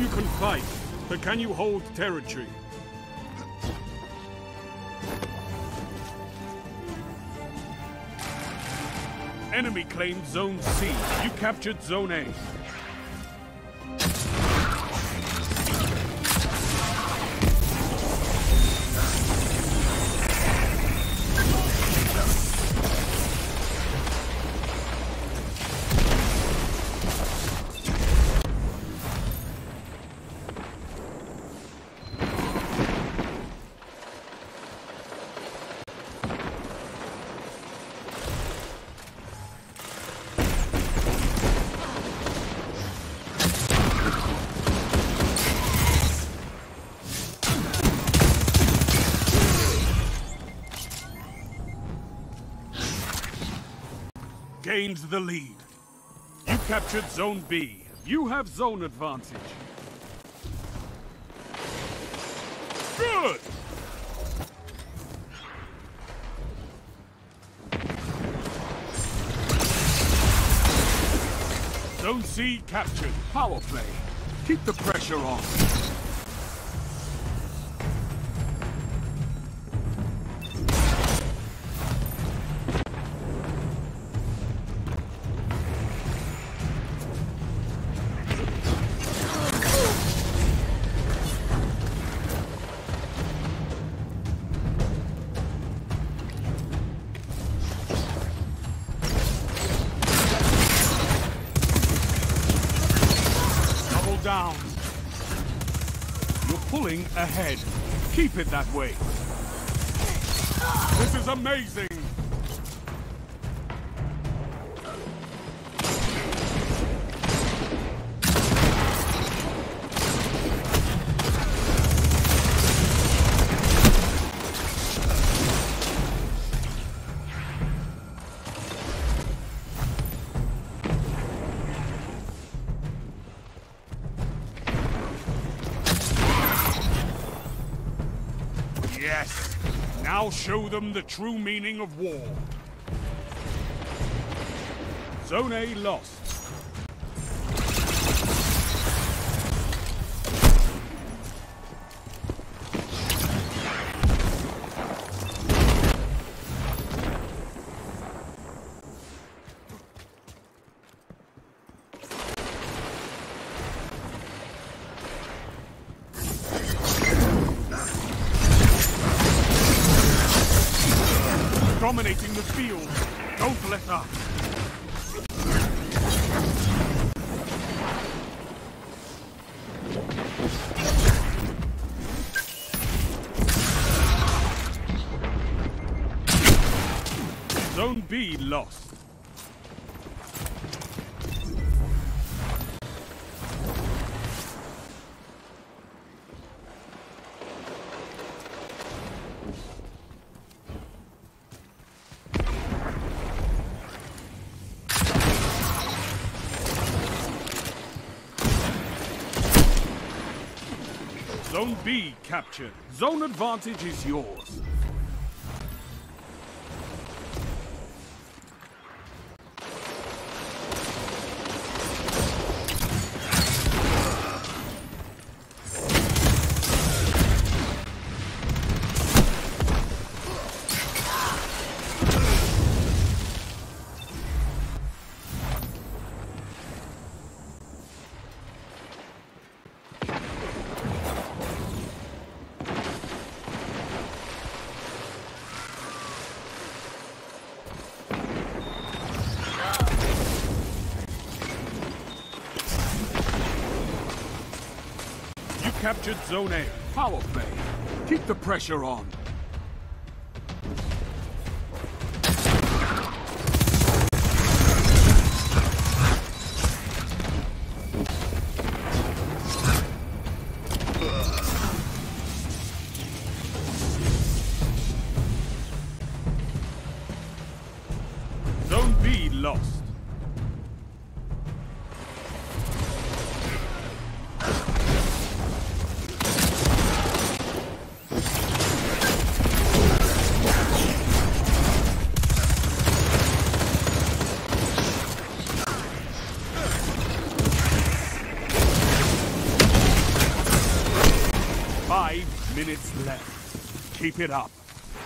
can fight, but can you hold territory? Enemy claimed Zone C. You captured Zone A. Gains the lead. You captured Zone B. You have zone advantage. Good! Zone C captured. Power play. Keep the pressure on. Down. You're pulling ahead. Keep it that way. This is amazing. Yes! Now show them the true meaning of war. Zone A lost. Dominating the field. Don't let up. Zone B lost. Zone B captured. Zone advantage is yours. Captured Zone A. Power play. Keep the pressure on. Zone B lost. 5 minutes left. Keep it up.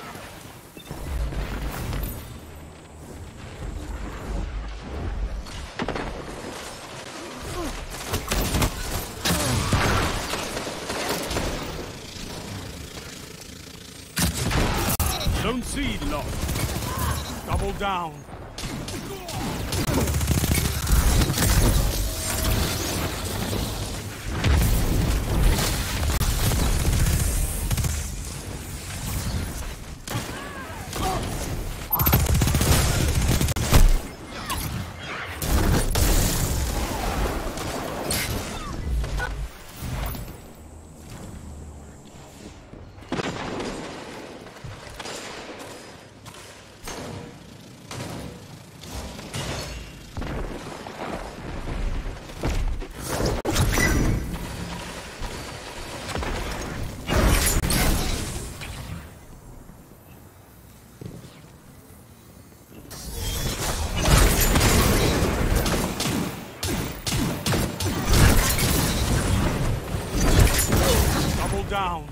Zone C lost. Double down. Down.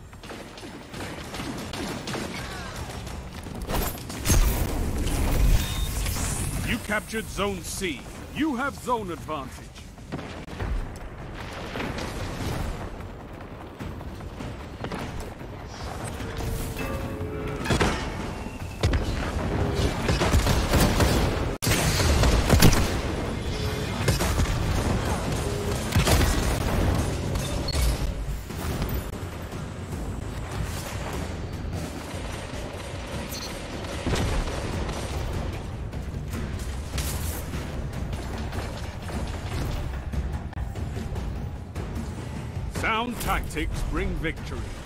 You captured Zone C. You have zone advantage. Sound tactics bring victory.